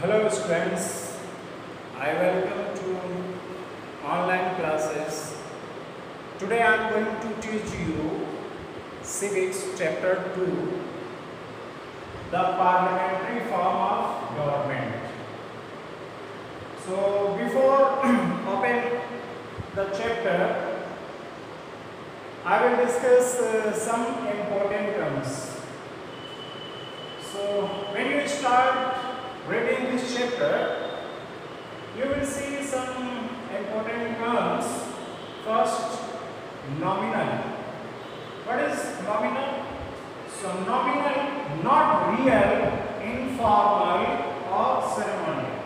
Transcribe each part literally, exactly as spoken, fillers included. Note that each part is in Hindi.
Hello students, I welcome to online classes. Today I am going to teach you Civics chapter two, the parliamentary form of government. So before open the chapter, I will discuss uh, some important terms. So when you start reading this chapter, you will see some important terms. First, nominal. What is nominal? So nominal, not real, informal or ceremonial.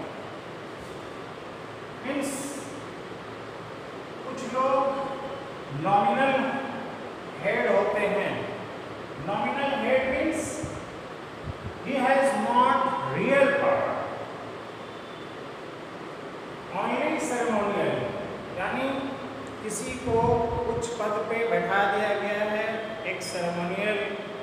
Means कुछ लोग nominal head होते हैं. Nominal head means he has not real power, only ceremonial. यानी किसी को कुछ पद पे बैठा दिया गया है, एक ceremonial,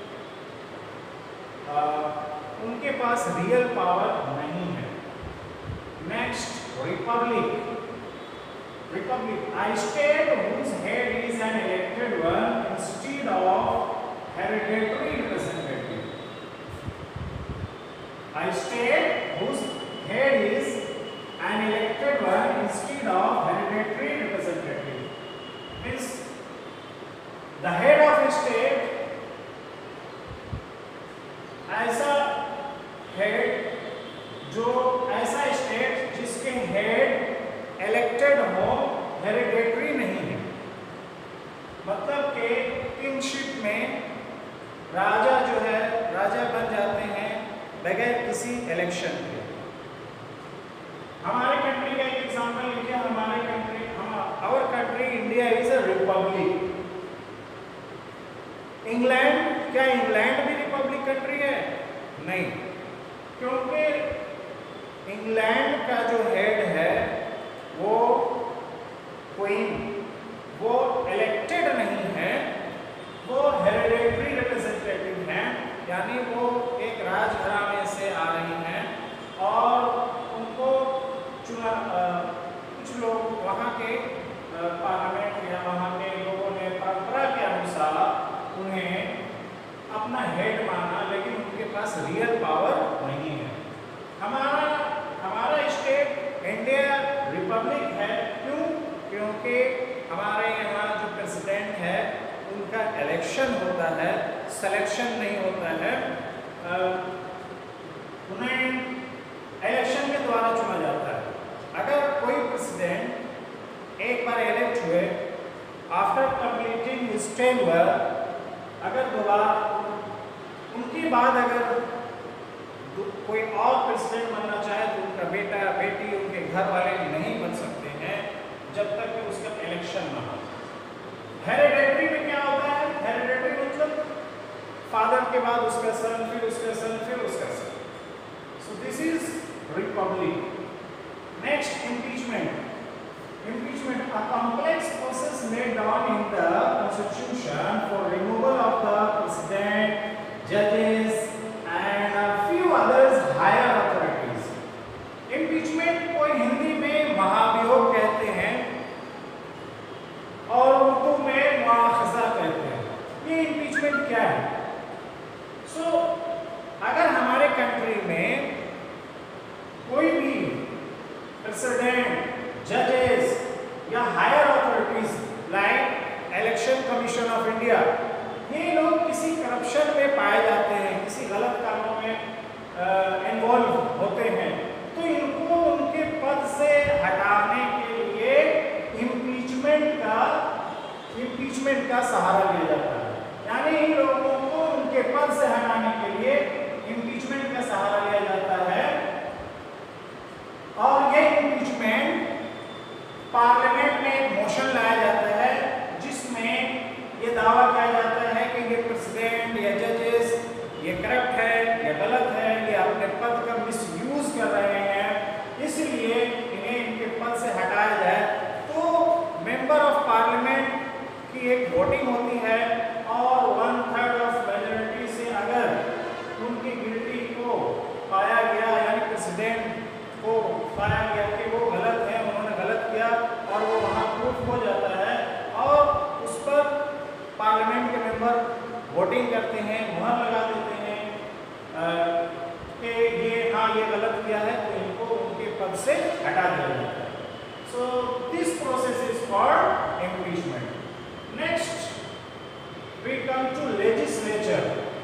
उनके पास रियल पावर नहीं है. Next, republic. Republic, a state whose head is an elected one instead of hereditary representative. A state whose head is an elected one instead of hereditary representative. Means the head of a state, ऐसा head जो ऐसा state जिसके head इलेक्टेड हो, हेरिडेटरी नहीं है. मतलब के किंगशिप में राजा जो है राजा बन जाते हैं बगैर किसी इलेक्शन के. हमारे कंट्री का एक एग्जांपल लीजिए. हमारे कंट्री हम our country India is a republic. England, क्या इंग्लैंड भी रिपब्लिक कंट्री है? नहीं, क्योंकि इंग्लैंड का जो हेड है वो क्वीन, वो इलेक्टेड नहीं है, वो हेरिडेटरी रिप्रेजेंटेटिव हैं. यानी वो एक राजघराने से आ रही हैं और उनको चुना कुछ लोग वहाँ के पार्लियामेंट या वहाँ के लोगों ने परंपरा के अनुसार उन्हें अपना हेड माना, लेकिन उनके पास रियल पावर नहीं है. हमारा हमारा स्टेट इंडिया रिपब्लिक है. क्यों? क्योंकि हमारे यहाँ जो प्रेसिडेंट है उनका इलेक्शन होता है, सिलेक्शन नहीं होता है. उन्हें इलेक्शन के द्वारा चुना जाता है. अगर कोई प्रेसिडेंट एक बार इलेक्ट हुए, आफ्टर कंप्लीटिंग हिज टेन्योर, अगर दोबारा उनके बाद अगर कोई और प्रेसिडेंट बनना चाहे तो उनका बेटा बेटी, उनके घर वाले नहीं बन सकते हैं जब तक कि उसका इलेक्शन ना हो. हेरिडेटरी में क्या होता है? हेरिडेटरी मतलब फादर के बाद उसका सन, फिर उसका सन, फिर उसका son. So this is republic. Next, impeachment. Impeachment, a complex process laid down in the Constitution for removal of the president, judges, and a few others higher authorities. Impeachment को हिंदी में महाभियोग कहते हैं और उर्दू में मुआखजा कहते हैं. ये impeachment क्या है? सो so, अगर हमारे कंट्री में कोई भी प्रेसिडेंट, जजेस या higher authorities like election commission of India, ये लोग किसी करप्शन में पाए जाते हैं, किसी गलत कामों में इन्वॉल्व होते हैं, तो इनको उनके पद से हटाने के लिए इम्पीचमेंट का इम्पीचमेंट का सहारा लिया जाता है. यानी इन लोगों को उनके पद से हटाने के लिए इम्पीचमेंट का सहारा लिया जाता है. और ये इम्पीचमेंट पार्लियामेंट में एक मोशन लाया जाता है जिसमें ये दावा किया जाता है कि ये प्रेसिडेंट या जजेस ये करप्ट है, पाया गया कि वो गलत है, उन्होंने गलत किया और वो वहाँ प्रूफ हो जाता है और उस पर पार्लियामेंट के मेंबर वोटिंग करते हैं, मुहर लगा देते हैं कि ये हाँ ये गलत किया है, तो इनको उनके पद से हटा दिया जाता है। So this process is called impeachment. Next we come to legislature.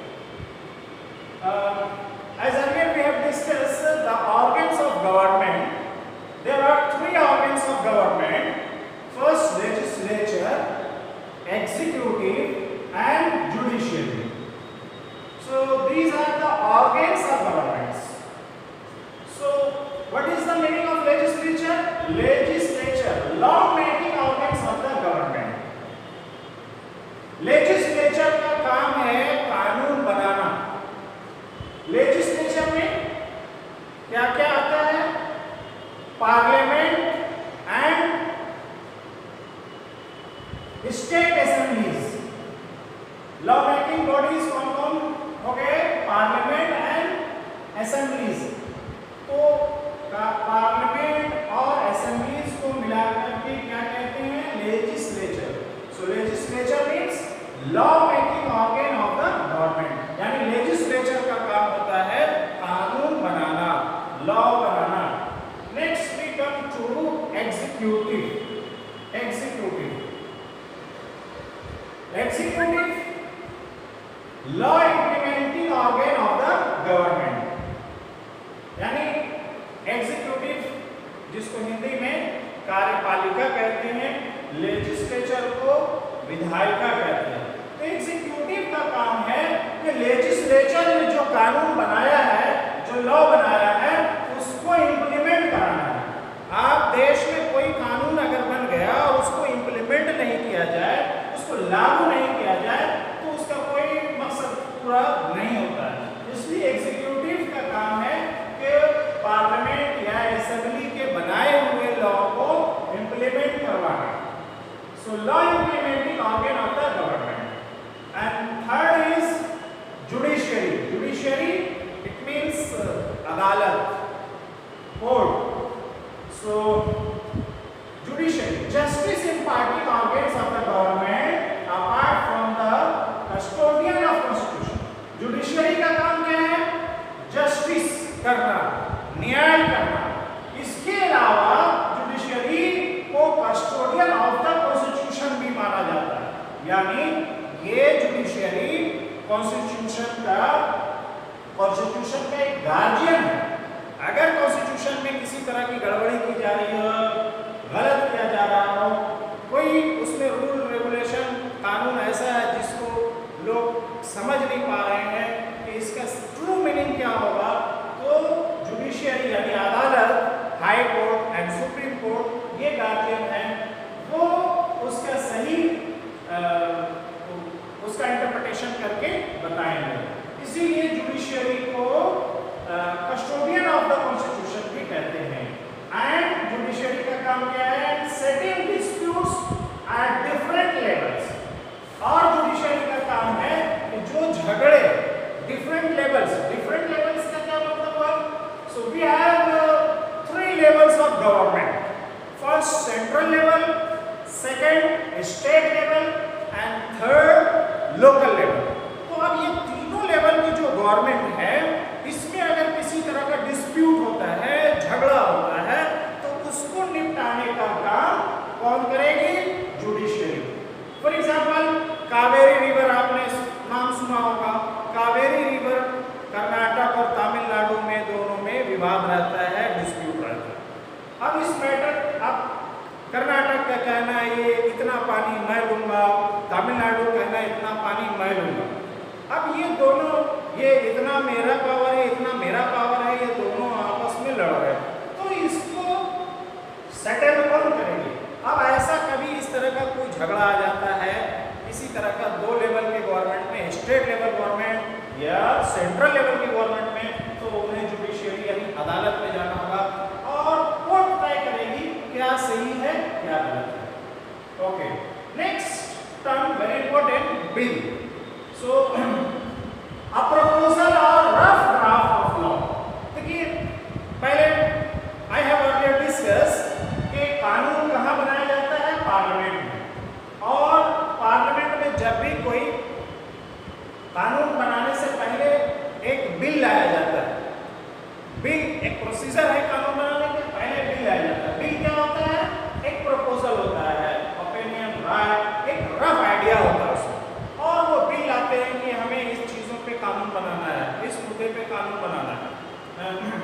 Uh, as earlier we have discussed uh, the organs of government. There are three organs of government. First, legislature, executive and judiciary. So these are the organs of governments. So what is the meaning of legislature? Legislature, law making organs of the government. Legislature का काम है कानून बनाना। लेजिस्लेचर में क्या क्या आता है? Parliament and state assemblies. Law making bodies कौन कौन हो गए? Parliament and assemblies. तो पार्लियामेंट और असेंबलीज को मिलाकर के क्या कहते हैं? Legislature. So legislature means law making organ of the government, यानी लेजिस्लेचर का काम होता है कानून बनाना, लॉ बनाना। Next we come to executive. Executive executive law implementing organ of the government, यानी एग्जीक्यूटिव जिसको हिंदी में कार्यपालिका कहते हैं, लेजिस्लेचर को विधायिका कहते हैं। तो एग्जीक्यूटिव का काम है कि लेजिस्लेचर ने जो कानून बनाया है, जो लॉ बनाया है, उसको इंप्लीमेंट कराना है। आप देश में कोई कानून अगर बन गया और उसको इंप्लीमेंट नहीं किया जाए, उसको लागू नहीं किया जाए, तो उसका कोई मकसद पूरा नहीं होता है। इसलिए एग्जीक्यूटिव का काम है कि पार्लियामेंट या असेंबली के बनाए हुए लॉ को इंप्लीमेंट करवाना। So law implementing organ of the government. And third is judiciary. Judiciary, it means uh, adalat, court. So judiciary, justice imparting organs of the government apart from the custodian of constitution. Judiciary का काम क्या है? Justice करना, न्याय करना। इसके अलावा जुडिशरी को कस्टोडियन ऑफ द कॉन्स्टिट्यूशन भी माना जाता है, यानी ये जुडिशरी कॉन्स्टिट्यूशन का कॉन्स्टिट्यूशन का एक गार्जियन है। अगर कॉन्स्टिट्यूशन में किसी तरह की गड़बड़ी की जा रही हो, गलत किया जा रहा हो, कोई उसमें रूल रेगुलेशन कानून ऐसा है जिसको लोग समझ नहीं पा रहे हैं कि इसका ट्रू मीनिंग क्या होगा, तो जुडिशरी यानी अदालत, high court and supreme court ये गार्जियन है, वो उसका सही आ, उसका इंटरप्रिटेशन करके बताएंगे। इसीलिए जुडिशरी को कस्टोडियन ऑफ द कॉन्स्टिट्यूशन भी कहते हैं। एंड जुडिशरी का काम क्या है? Setting disputes at different levels. और जुडिशरी का काम है कि जो झगड़े डिफरेंट लेवल्स, डिफरेंट लेवल्स का क्या मतलब हुआ? So we have three levels of government. First central level, second state level and third local level. तो अब ये तीनों लेवल की जो गवर्नमेंट है, इसमें अगर किसी तरह का डिस्प्यूट होता है, झगड़ा होता है, तो उसको निपटाने का काम कौन करेगी? Judiciary. For example Kaveri river, आपने नाम सुना होगा। कावेरी रिवर कर्नाटक और तमिलनाडु में दोनों में विवाद रहता है, डिस्प्यूट रहता है। अब इस मैटर, अब कर्नाटक का कहना है ये इतना पानी मैं लूंगा, तमिलनाडु कहना है इतना पानी मैं लूंगा। अब ये दोनों, ये इतना मेरा पावर है, इतना मेरा पावर है, ये दोनों आपस में लड़ रहे हैं, तो इसको सेटल कौन करेंगे? अब ऐसा कभी इस तरह का कोई झगड़ा आ जाता है इसी तरह का दो लेवल के गवर्नमेंट में, स्टेट लेवल गवर्नमेंट या सेंट्रल लेवल की गवर्नमेंट में, तो उन्हें जुडिशियरी यानी अदालत में जाना होगा और कोर्ट तय करेगी क्या सही है क्या गलत है। Okay, next term very important, bill. So a proposal or rough लाया जाता है। बिल एक प्रोसीजर है कानून बनाने के, पहले बिल लाया जाता है। बिल क्या होता है? एक प्रपोजल होता है, ओपिनियन, राय, एक रफ आइडिया होता है उसमें, और वो बिल लाते हैं कि हमें इस चीज़ों पे कानून बनाना है, इस मुद्दे पे कानून बनाना है।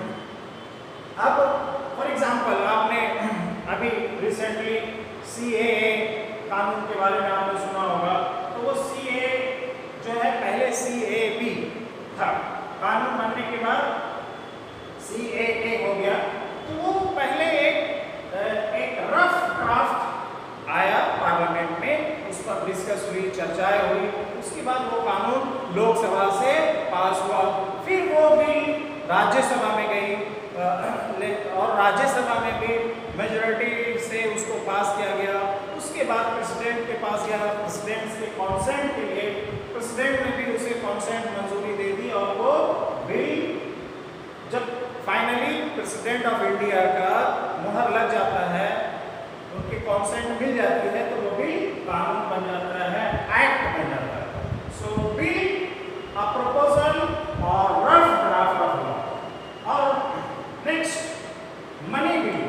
अब फॉर एग्जांपल आपने अभी रिसेंटली सी ए ए कानून के बारे में आपने सुना होगा, तो वो सी ए जो है पहले सी ए बी था, कानून बनने के बाद सी ए ए हो गया। तो वो पहले एक एक रफ ड्राफ्ट आया पार्लियामेंट में, उस पर डिस्कस हुई, चर्चाएं हुई, उसके बाद वो कानून लोकसभा से पास हुआ, फिर वो बिल राज्यसभा में गई और राज्यसभा में भी मेजॉरिटी से उसको पास किया गया। उसके बाद प्रेसिडेंट के पास गया, प्रेसिडेंट से कॉन्सेंट के लिए प्रेसिडेंट ने भी उसे कॉन्सेंट मंजूरी दे दी, और वो बिल जब फाइनली प्रेसिडेंट ऑफ इंडिया का मुहर लग जाता है, उनकी कॉन्सेंट मिल जाती है, तो वो बिल कानून बन जाता है, एक्ट बन जाता है। So bill a proposal or rough draft of law. और next money bill.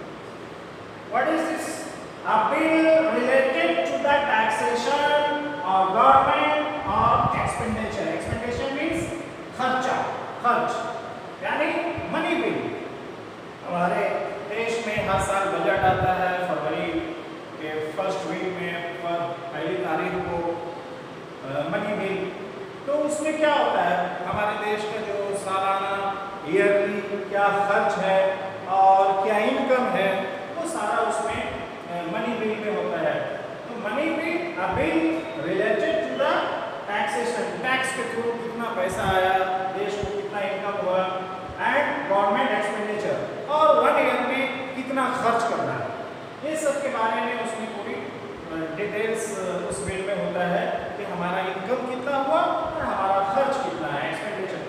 What is this? A bill related to the taxation और गवर्नमेंट और एक्सपेंडिचर। एक्सपेंडिचर मींस खर्चा, खर्च, यानी मनी बिल। हमारे देश में हर साल बजट आता है फरवरी के फर्स्ट वीक में, पहली तारीख को मनी बिल। तो उसमें क्या होता है, हमारे देश का जो सालाना ईयरली क्या खर्च है और क्या इनकम है, वो सारा उसमें मनी बिल में होता है। तो money bill a bill related to the taxation, tax के थ्रू कितना पैसा आया, देश को कितना इनकम हुआ, एंड गवर्नमेंट एक्सपेंडिचर, और वन ईयर में कितना खर्च करना है, ये सब के बारे में उसमें पूरी डिटेल्स उस बिल में होता है कि हमारा इनकम कितना हुआ और हमारा खर्च कितना है, expenditure.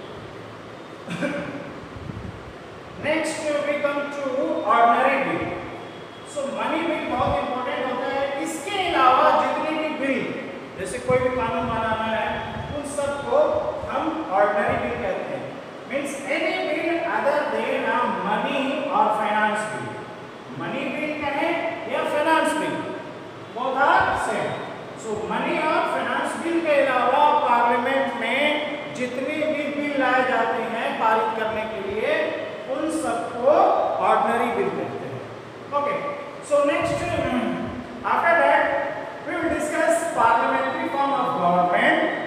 Next we come to ordinary bill. So money bill बहुत इंपॉर्टेंट होता है। इसके अलावा जितनी भी बिल, जैसे कोई भी कानून बनाना है, उन सबको हम ऑर्डिनरी बिल कहते हैं। Means any bill other than a money और फाइनेंस बिल। मनी बिल कहें या finance bill, both are same. So money और फाइनेंस बिल के अलावा पार्लियामेंट में जितने भी बिल लाए जाते हैं पारित करने के लिए, उन सबको ऑर्डिनरी बिल कहते हैं। Okay, so next after that we will discuss parliamentary form of government.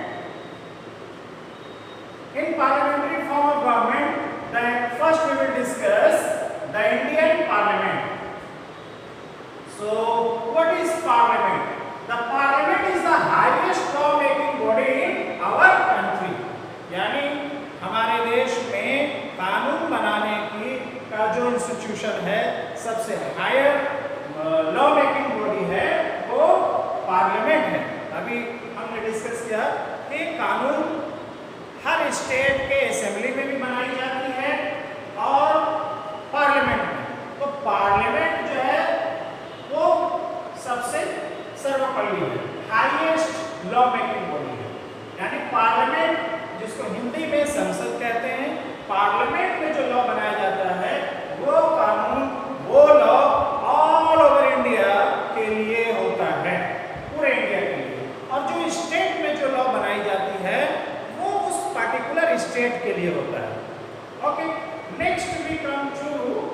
In parliamentary form of government, then first we will discuss the Indian Parliament. So, what is Parliament? The Parliament is the highest law-making body in our country. यानी हमारे देश में कानून बनाने की का जो इंस्टीट्यूशन है, सबसे हायर लॉ मेकिंग बॉडी है, वो पार्लियामेंट है। अभी हमने डिस्कस किया कि कानून हर स्टेट के असेंबली में भी बनाई जाती है और पार्लियामेंट में। तो पार्लियामेंट जो है वो सबसे सर्वोपरि है, हाईएस्ट लॉ मेकिंग बॉडी है। यानी पार्लियामेंट, जिसको हिंदी में संसद कहते हैं, पार्लियामेंट में जो लॉ बनाया जाता है, वो कानून, वो लॉ ऑल ओवर इंडिया के लिए होता है, पूरे इंडिया के लिए। और जो स्टेट में जो लॉ बनाई जाती है, पर्टिकुलर स्टेट के लिए होता है। Okay, next we come to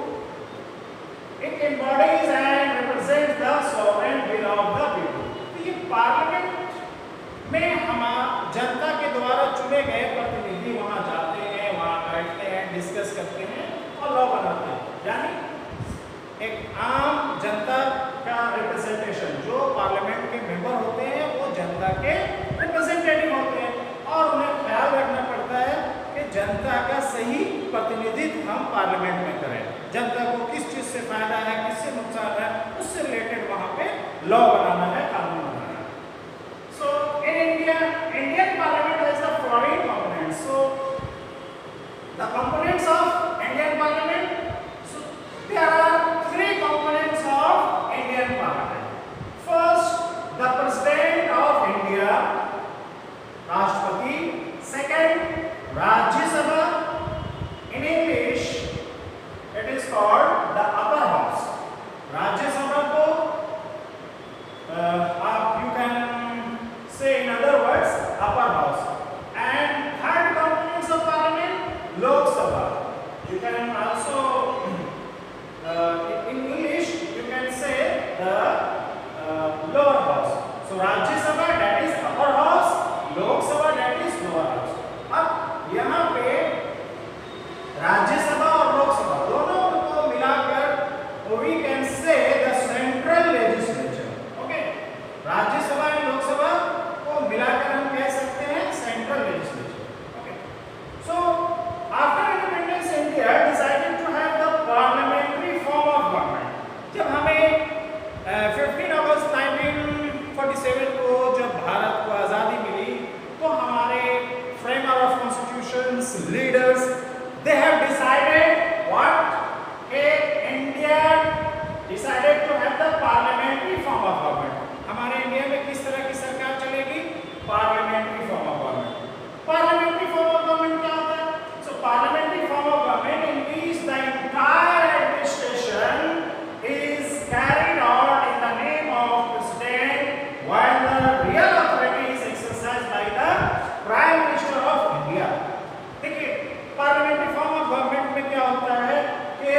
it embodies and represents the sovereign will of the people. तो ये पार्लियामेंट में हमारा जनता के द्वारा चुने गए प्रतिनिधि वहां जाते हैं, वहां बैठते हैं, डिस्कस करते हैं और लॉ बनाते हैं। यानी एक आम जनता का रिप्रेजेंटेशन, जो पार्लियामेंट के मेंबर होते हैं वो जनता के रिप्रेजेंटेटिव होते हैं, और उन्हें ख्याल रखना पड़ता है कि जनता का सही प्रतिनिधित्व हम पार्लियामेंट में करें। जनता को किस चीज़ से फायदा है, किससे नुकसान है, उससे रिलेटेड वहाँ पे लॉ बनाना है, कानून बनाना है। So in India, Indian parliament has the following components. So the components of Indian parliament, so there are three components of Indian parliament. First, the president of India, राष्ट्रपति। Second, Rajya Sabha Lok Sabha. You can also uh, in English you can say the uh, lower house. So Rajya Sabha that is upper house, Lok Sabha that is lower house. अब यहाँ पे राज्य सभा और लोक सभा दोनों को मिलाकर we can say the central legislature. Okay, राज्य सभा और लोक सभा को मिलाकर हम कह सकते हैं central legislature. Okay, so after independence India decided to have the parliamentary form of government. जब हमें फिफ्टीन अगस्त नाइनटीन फोर्टी सेवन को जब भारत को आजादी मिली तो हमारे framer of constitutions leaders they have decided what a India decided to have the parliamentary form of government. हमारे इंडिया में किस तरह की सरकार चलेगी? Parliamentary form of government. Parliamentary form of government क्या होता है? So parliamentary form of government in which the entire administration is carried out in the name of president, while the real authority is exercised by the prime minister of India. देखिए पार्लियामेंट्री फॉर्म ऑफ गवर्नमेंट में क्या होता है कि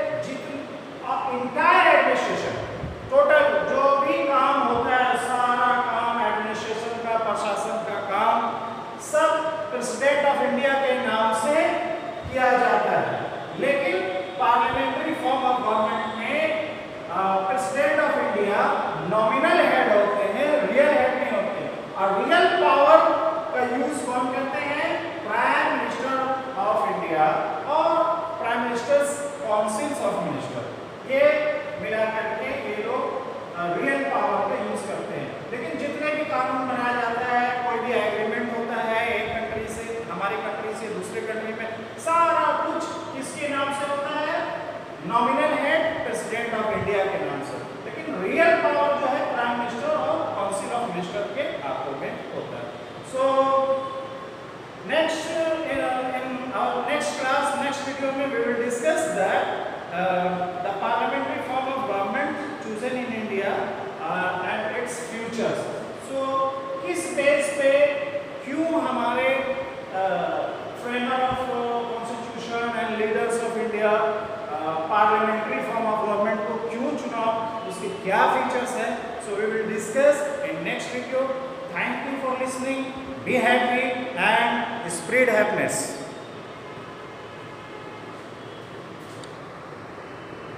इंटायर एडमिनिस्ट्रेशन टोटल जो भी काम होता है सारा काम एडमिनिस्ट्रेशन का प्रशासन का काम सब प्रेसिडेंट ऑफ इंडिया के नाम से किया जाता है. लेकिन पार्लियामेंट्री फॉर्म ऑफ गवर्नमेंट में president of India nominal head होते हैं, रियल हेड नहीं होते. और रियल पावर का यूज कौन करते हैं? प्राइम मिनिस्टर ऑफ इंडिया और prime ministers councils of minister. ये मिला करके ये लोग रियल पावर का यूज करते हैं. लेकिन जितने भी कानून बनाया जाता है, कोई भी एग्रीमेंट होता है एक कंट्री से हमारी कंट्री से दूसरे कंट्री में, सारा कुछ किसके नाम से होता है? Nominal head president of India के नाम से. लेकिन रियल पावर जो है प्राइम मिनिस्टर और काउंसिल ऑफ मिनिस्टर के हाथों में होता है. So next uh, in our next class, next video में we will discuss that uh, the parliamentary form of government chosen in India uh, and its futures. So किस बेस पे क्यों हमारे framer of constitution and leaders of India parliamentary form of government को क्यों चुना, उसके क्या features हैं? So we will discuss in next video. Thank you for listening. Be happy and spread happiness.